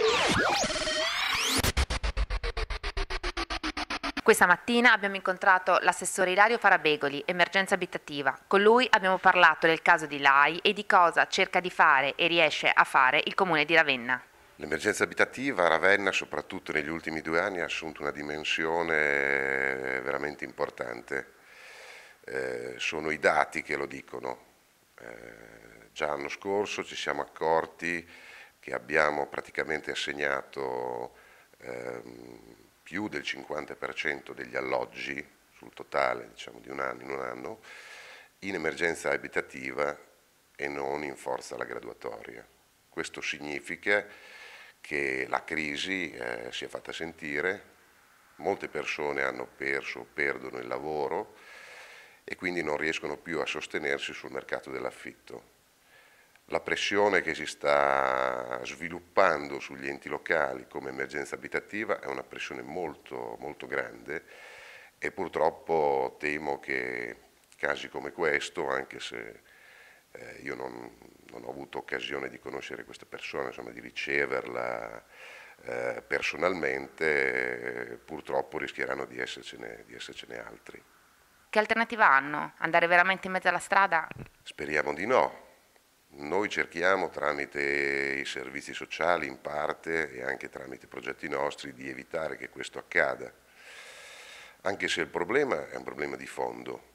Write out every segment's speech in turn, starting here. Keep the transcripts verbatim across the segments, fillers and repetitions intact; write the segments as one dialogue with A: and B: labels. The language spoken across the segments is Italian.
A: Questa mattina abbiamo incontrato l'assessore Ilario Farabegoli, emergenza abitativa. Con lui abbiamo parlato del caso di Lai e di cosa cerca di fare e riesce a fare il comune di Ravenna.
B: L'emergenza abitativa a Ravenna, soprattutto negli ultimi due anni, ha assunto una dimensione veramente importante. Eh, sono i dati che lo dicono. Eh, già l'anno scorso ci siamo accorti che abbiamo praticamente assegnato ehm, più del cinquanta per cento degli alloggi sul totale, diciamo, di un anno in un anno in emergenza abitativa e non in forza alla graduatoria. Questo significa che la crisi eh, si è fatta sentire, molte persone hanno perso o perdono il lavoro e quindi non riescono più a sostenersi sul mercato dell'affitto. La pressione che si sta sviluppando sugli enti locali come emergenza abitativa è una pressione molto, molto grande e purtroppo temo che casi come questo, anche se eh, io non, non ho avuto occasione di conoscere questa persona, insomma di riceverla eh, personalmente, eh, purtroppo rischieranno di essercene, di essercene altri.
A: Che alternativa hanno? Andare veramente in mezzo alla strada?
B: Speriamo di no. Noi cerchiamo tramite i servizi sociali in parte e anche tramite progetti nostri di evitare che questo accada, anche se il problema è un problema di fondo.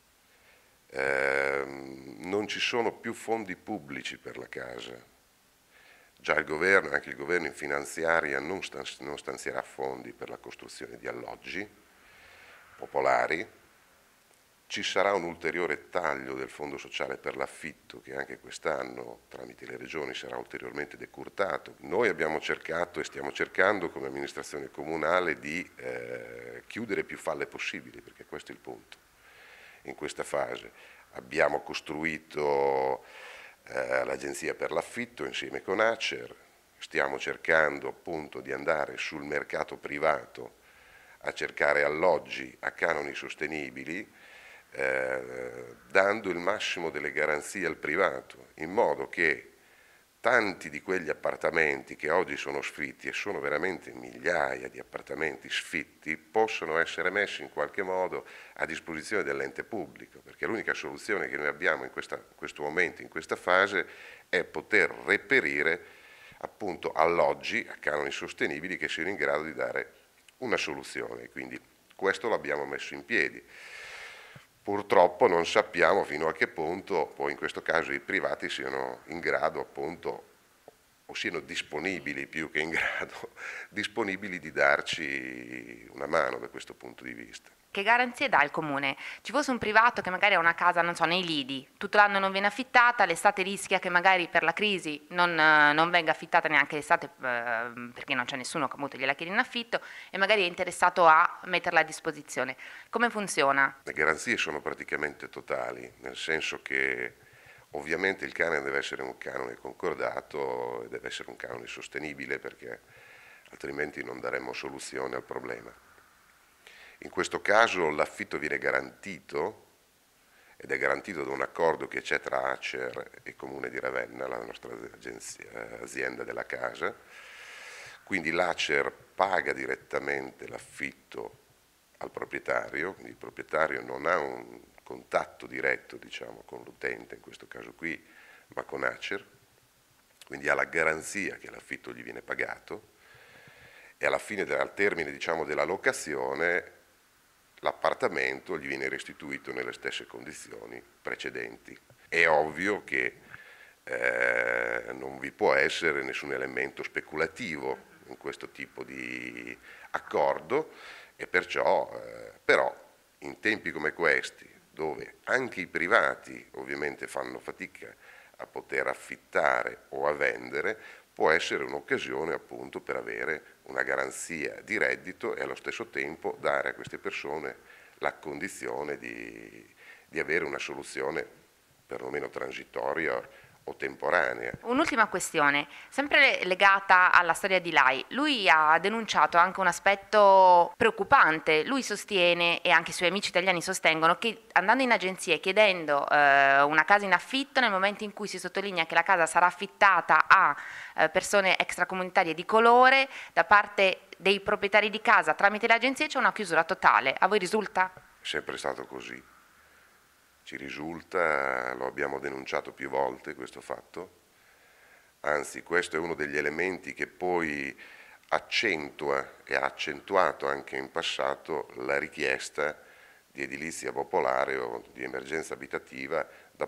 B: Eh, non ci sono più fondi pubblici per la casa. Già il governo, anche il governo in finanziaria non, stanzi- non stanzierà fondi per la costruzione di alloggi popolari. Ci sarà un ulteriore taglio del fondo sociale per l'affitto che anche quest'anno tramite le regioni sarà ulteriormente decurtato. Noi abbiamo cercato e stiamo cercando come amministrazione comunale di eh, chiudere più falle possibili, perché questo è il punto. In questa fase abbiamo costruito eh, l'agenzia per l'affitto insieme con Acer, stiamo cercando appunto di andare sul mercato privato a cercare alloggi a canoni sostenibili, Eh, dando il massimo delle garanzie al privato, in modo che tanti di quegli appartamenti che oggi sono sfitti, e sono veramente migliaia di appartamenti sfitti, possano essere messi in qualche modo a disposizione dell'ente pubblico, perché l'unica soluzione che noi abbiamo in, questa, in questo momento, in questa fase, è poter reperire appunto alloggi a canoni sostenibili che siano in grado di dare una soluzione, quindi questo l'abbiamo messo in piedi. Purtroppo non sappiamo fino a che punto poi in questo caso i privati siano in grado appunto o siano disponibili più che in grado disponibili di darci una mano da questo punto di vista.
A: Che garanzie dà il comune? Ci fosse un privato che magari ha una casa, non so, nei lidi, tutto l'anno non viene affittata, l'estate rischia che magari per la crisi non, eh, non venga affittata neanche l'estate eh, perché non c'è nessuno che appunto gliela chiede in affitto e magari è interessato a metterla a disposizione. Come funziona?
B: Le garanzie sono praticamente totali, nel senso che ovviamente il canone deve essere un canone concordato e deve essere un canone sostenibile perché altrimenti non daremmo soluzione al problema. In questo caso l'affitto viene garantito ed è garantito da un accordo che c'è tra Acer e Comune di Ravenna, la nostra agenzia, azienda della casa, quindi l'Acer paga direttamente l'affitto al proprietario, quindi il proprietario non ha un contatto diretto diciamo, con l'utente, in questo caso qui, ma con Acer, quindi ha la garanzia che l'affitto gli viene pagato e alla fine, al termine diciamo, della locazione, l'appartamento gli viene restituito nelle stesse condizioni precedenti. È ovvio che eh, non vi può essere nessun elemento speculativo in questo tipo di accordo e perciò, eh, però, in tempi come questi, dove anche i privati ovviamente fanno fatica a poter affittare o a vendere, può essere un'occasione appunto per avere una garanzia di reddito e allo stesso tempo dare a queste persone la condizione di, di avere una soluzione perlomeno transitoria o temporanea.
A: Un'ultima questione, sempre legata alla storia di Lai. Lui ha denunciato anche un aspetto preoccupante. Lui sostiene, e anche i suoi amici italiani sostengono, che andando in agenzie chiedendo eh, una casa in affitto, nel momento in cui si sottolinea che la casa sarà affittata a eh, persone extracomunitarie di colore, da parte dei proprietari di casa tramite le agenzie c'è una chiusura totale. A voi risulta?
B: È sempre stato così. Ci risulta, lo abbiamo denunciato più volte questo fatto, anzi questo è uno degli elementi che poi accentua e ha accentuato anche in passato la richiesta di edilizia popolare o di emergenza abitativa da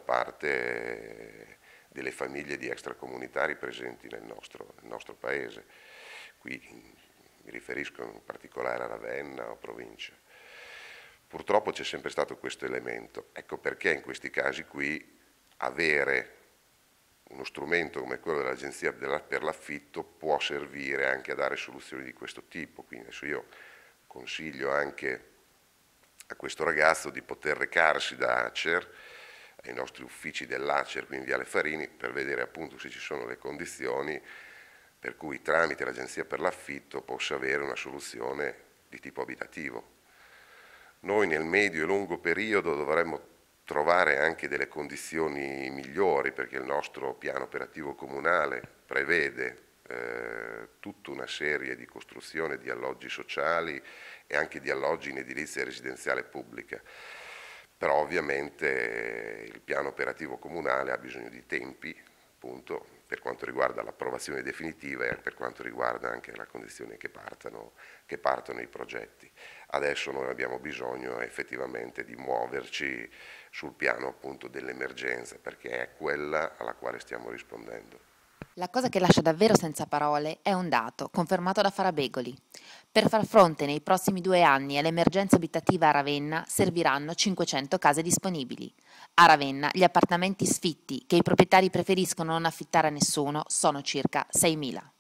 B: parte delle famiglie di extracomunitari presenti nel nostro, nel nostro paese. Qui mi riferisco in particolare a Ravenna o provincia. Purtroppo c'è sempre stato questo elemento, ecco perché in questi casi qui avere uno strumento come quello dell'Agenzia per l'affitto può servire anche a dare soluzioni di questo tipo. Quindi adesso io consiglio anche a questo ragazzo di poter recarsi da Acer, ai nostri uffici dell'Acer qui in Viale Farini, per vedere appunto se ci sono le condizioni per cui tramite l'Agenzia per l'affitto possa avere una soluzione di tipo abitativo. Noi nel medio e lungo periodo dovremmo trovare anche delle condizioni migliori perché il nostro piano operativo comunale prevede eh, tutta una serie di costruzione di alloggi sociali e anche di alloggi in edilizia residenziale pubblica. Però ovviamente eh, il piano operativo comunale ha bisogno di tempi, appunto, per quanto riguarda l'approvazione definitiva e per quanto riguarda anche la condizione che partano, che partono i progetti. Adesso noi abbiamo bisogno effettivamente di muoverci sul piano appunto dell'emergenza, perché è quella alla quale stiamo rispondendo.
C: La cosa che lascia davvero senza parole è un dato, confermato da Farabegoli. Per far fronte nei prossimi due anni all'emergenza abitativa a Ravenna serviranno cinquecento case disponibili. A Ravenna gli appartamenti sfitti, che i proprietari preferiscono non affittare a nessuno, sono circa seimila.